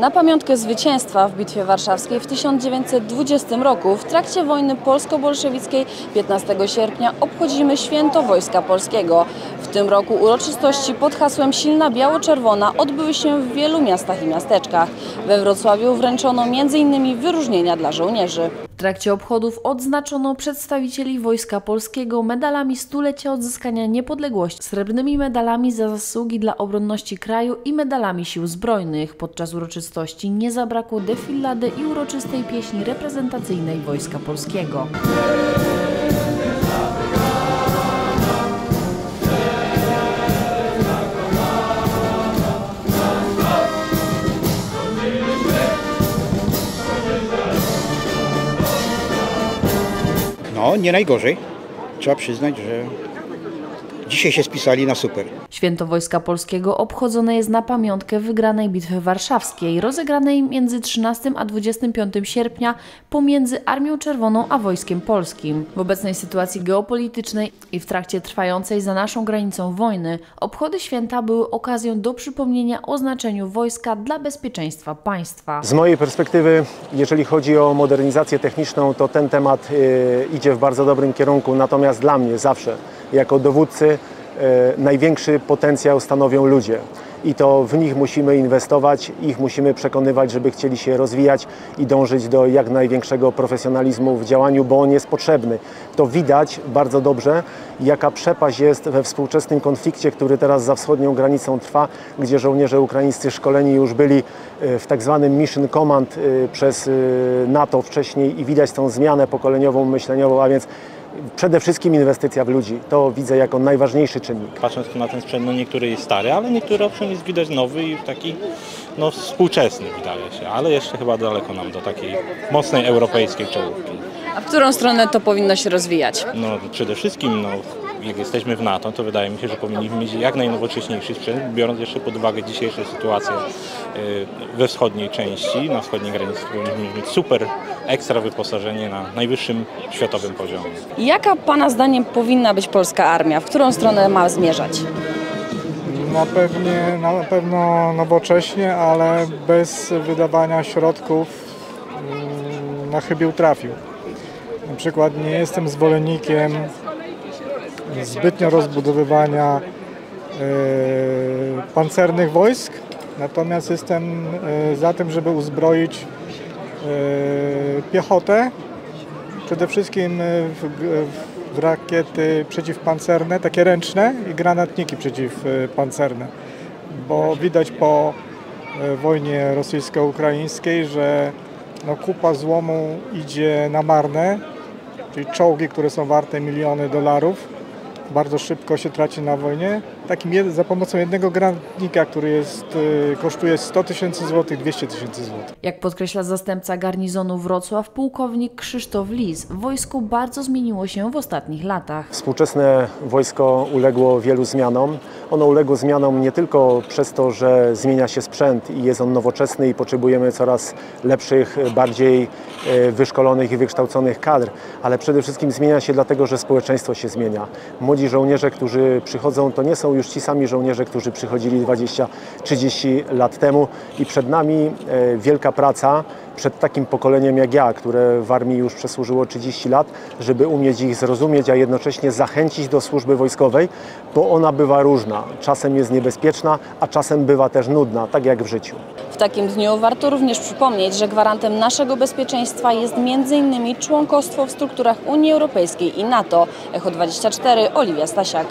Na pamiątkę zwycięstwa w Bitwie Warszawskiej w 1920 roku w trakcie wojny polsko-bolszewickiej 15 sierpnia obchodzimy Święto Wojska Polskiego. W tym roku uroczystości pod hasłem Silna Biało-Czerwona odbyły się w wielu miastach i miasteczkach. We Wrocławiu wręczono m.in. wyróżnienia dla żołnierzy. W trakcie obchodów odznaczono przedstawicieli Wojska Polskiego medalami stulecia odzyskania niepodległości, srebrnymi medalami za zasługi dla obronności kraju i medalami sił zbrojnych. Podczas uroczystości nie zabrakło defilady i uroczystej pieśni reprezentacyjnej Wojska Polskiego. No, nie najgorzej. Trzeba przyznać, że dzisiaj się spisali na super. Święto Wojska Polskiego obchodzone jest na pamiątkę wygranej Bitwy Warszawskiej, rozegranej między 13 a 25 sierpnia pomiędzy Armią Czerwoną a Wojskiem Polskim. W obecnej sytuacji geopolitycznej i w trakcie trwającej za naszą granicą wojny obchody święta były okazją do przypomnienia o znaczeniu wojska dla bezpieczeństwa państwa. Z mojej perspektywy, jeżeli chodzi o modernizację techniczną, to ten temat idzie w bardzo dobrym kierunku, natomiast dla mnie zawsze, jako dowódcy, największy potencjał stanowią ludzie i to w nich musimy inwestować, ich musimy przekonywać, żeby chcieli się rozwijać i dążyć do jak największego profesjonalizmu w działaniu, bo on jest potrzebny. To widać bardzo dobrze, jaka przepaść jest we współczesnym konflikcie, który teraz za wschodnią granicą trwa, gdzie żołnierze ukraińscy szkoleni już byli w tak zwanym Mission Command przez NATO wcześniej i widać tą zmianę pokoleniową, myśleniową, a więc przede wszystkim inwestycja w ludzi. To widzę jako najważniejszy czynnik. Patrząc na ten sprzęt, no niektóry jest stary, ale niektóry owszem jest widać nowy i taki współczesny wydaje się, ale jeszcze chyba daleko nam do takiej mocnej europejskiej czołówki. A w którą stronę to powinno się rozwijać? No przede wszystkim jak jesteśmy w NATO, to wydaje mi się, że powinniśmy mieć jak najnowocześniejszy sprzęt, biorąc jeszcze pod uwagę dzisiejszą sytuację we wschodniej części, na wschodniej granicy, powinniśmy mieć super ekstra wyposażenie na najwyższym światowym poziomie. Jaka Pana zdaniem powinna być polska armia? W którą stronę ma zmierzać? Na pewno nowocześnie, ale bez wydawania środków na chybił trafił. Na przykład nie jestem zwolennikiem zbytnio rozbudowywania pancernych wojsk, natomiast jestem za tym, żeby uzbroić piechotę, przede wszystkim w rakiety przeciwpancerne, takie ręczne i granatniki przeciwpancerne, bo widać po wojnie rosyjsko-ukraińskiej, że kupa złomu idzie na marne, czyli czołgi, które są warte miliony dolarów, bardzo szybko się traci na wojnie. Za pomocą jednego granatnika, który kosztuje 100 tysięcy złotych, 200 tysięcy złotych. Jak podkreśla zastępca garnizonu Wrocław, pułkownik Krzysztof Lis, wojsko bardzo zmieniło się w ostatnich latach. Współczesne wojsko uległo wielu zmianom. Ono uległo zmianom nie tylko przez to, że zmienia się sprzęt i jest on nowoczesny i potrzebujemy coraz lepszych, bardziej wyszkolonych i wykształconych kadr, ale przede wszystkim zmienia się dlatego, że społeczeństwo się zmienia. Młodzi żołnierze, którzy przychodzą, to nie są już ci sami żołnierze, którzy przychodzili 20-30 lat temu i przed nami wielka praca przed takim pokoleniem jak ja, które w armii już przesłużyło 30 lat, żeby umieć ich zrozumieć, a jednocześnie zachęcić do służby wojskowej, bo ona bywa różna. Czasem jest niebezpieczna, a czasem bywa też nudna, tak jak w życiu. W takim dniu warto również przypomnieć, że gwarantem naszego bezpieczeństwa jest m.in. członkostwo w strukturach Unii Europejskiej i NATO. Echo 24, Oliwia Stasiak.